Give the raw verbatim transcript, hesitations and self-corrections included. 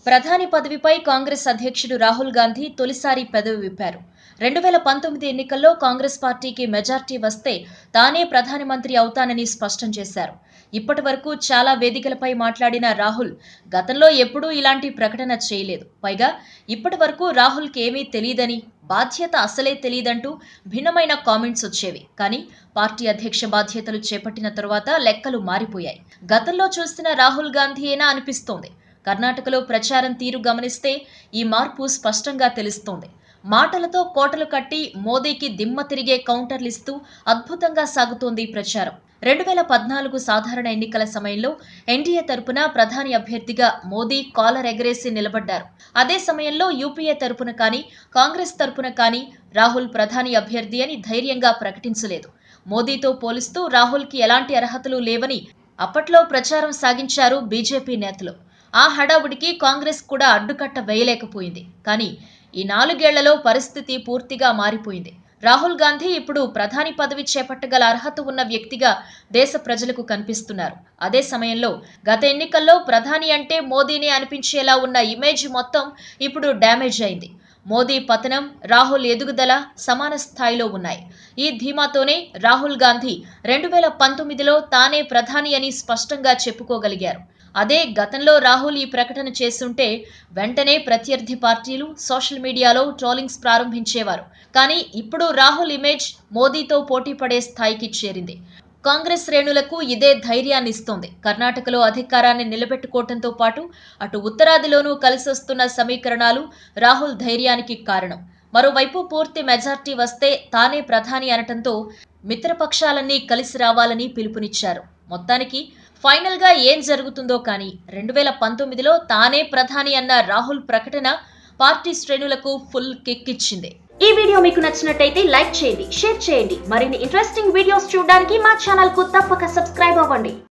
ప్రధాని పదవిపై కాంగ్రెస్ అధ్యక్షుడు రాహుల్ గాంధీ తొలిసారి పెదవి విప్పారు. రెండు వేల పంతొమ్మిది ఎన్నికల్లో కాంగ్రెస్ పార్టీకి మెజార్టీ వస్తే తానే ప్రధానమంత్రి అవుతానని స్పష్టం చేశారు. ఇప్పటి వరకు చాలా వేదికలపై మాట్లాడిన రాహుల్ గతంలో ఎప్పుడూ ఇలాంటి ప్రకటన చేయలేదు. పైగా ఇప్పటి వరకు రాహుల్కి ఏమీ తెలియదని, బాధ్యత అసలే తెలియదంటూ భిన్నమైన కామెంట్స్ వచ్చేవి. కానీ పార్టీ అధ్యక్ష బాధ్యతలు చేపట్టిన తరువాత లెక్కలు మారిపోయాయి. గతంలో చూసిన రాహుల్ గాంధీయేనా అనిపిస్తోంది. కర్ణాటకలో ప్రచారం తీరు గమనిస్తే ఈ మార్పు స్పష్టంగా తెలుస్తోంది. మాటలతో కోటలు కట్టి మోదీకి దిమ్మ తిరిగే కౌంటర్లిస్తూ అద్భుతంగా సాగుతోంది ప్రచారం. రెండు వేల పద్నాలుగు సాధారణ ఎన్నికల సమయంలో ఎన్డీఏ తరపున ప్రధాని అభ్యర్థిగా మోదీ కాలర్ ఎగరేసి నిలబడ్డారు. అదే సమయంలో యూపీఏ తరపున కానీ, కాంగ్రెస్ తరపున కానీ రాహుల్ ప్రధాని అభ్యర్థి అని ధైర్యంగా ప్రకటించలేదు. మోదీతో పోలిస్తూ రాహుల్కి ఎలాంటి అర్హతలు లేవని అప్పట్లో ప్రచారం సాగించారు బీజేపీ నేతలు. ఆ హడావుడికి కాంగ్రెస్ కూడా అడ్డుకట్ట వేయలేకపోయింది. కానీ ఈ నాలుగేళ్లలో పరిస్థితి పూర్తిగా మారిపోయింది. రాహుల్ గాంధీ ఇప్పుడు ప్రధాని పదవి చేపట్టగల అర్హత ఉన్న వ్యక్తిగా దేశ ప్రజలకు కనిపిస్తున్నారు. అదే సమయంలో గత ఎన్నికల్లో ప్రధాని అంటే మోదీనే అనిపించేలా ఉన్న ఇమేజ్ మొత్తం ఇప్పుడు డ్యామేజ్ అయింది. మోదీ పతనం, రాహుల్ ఎదుగుదల సమాన స్థాయిలో ఉన్నాయి. ఈ ధీమాతోనే రాహుల్ గాంధీ రెండు వేల పంతొమ్మిదిలో తానే ప్రధాని అని స్పష్టంగా చెప్పుకోగలిగారు. అదే గతంలో రాహుల్ ఈ ప్రకటన చేస్తుంటే వెంటనే ప్రత్యర్థి పార్టీలు సోషల్ మీడియాలో ట్రోలింగ్స్ ప్రారంభించేవారు. కానీ ఇప్పుడు రాహుల్ ఇమేజ్ మోదీతో పోటీ పడే స్థాయికి చేరింది. కాంగ్రెస్ శ్రేణులకు ఇదే ధైర్యాన్ని ఇస్తోంది. కర్ణాటకలో అధికారాన్ని నిలబెట్టుకోవడంతో పాటు అటు ఉత్తరాదిలోనూ కలిసొస్తున్న సమీకరణాలు రాహుల్ ధైర్యానికి కారణం. మరోవైపు పూర్తి మెజార్టీ వస్తే తానే ప్రధాని అనటంతో మిత్రపక్షాలన్నీ కలిసి రావాలని పిలుపునిచ్చారు. మొత్తానికి ఫైనల్ గా ఏం జరుగుతుందో కానీ రెండు వేల పంతొమ్మిదిలో తానే ప్రధాని అన్న రాహుల్ ప్రకటన పార్టీ శ్రేణులకు ఫుల్ కిక్ ఇచ్చింది. ఈ వీడియో మీకు నచ్చినట్టయితే లైక్ చేయండి, షేర్ చేయండి. మరిన్ని ఇంట్రెస్టింగ్ వీడియోస్ చూడడానికి మా ఛానల్ కు తప్పక సబ్స్క్రైబ్ అవ్వండి.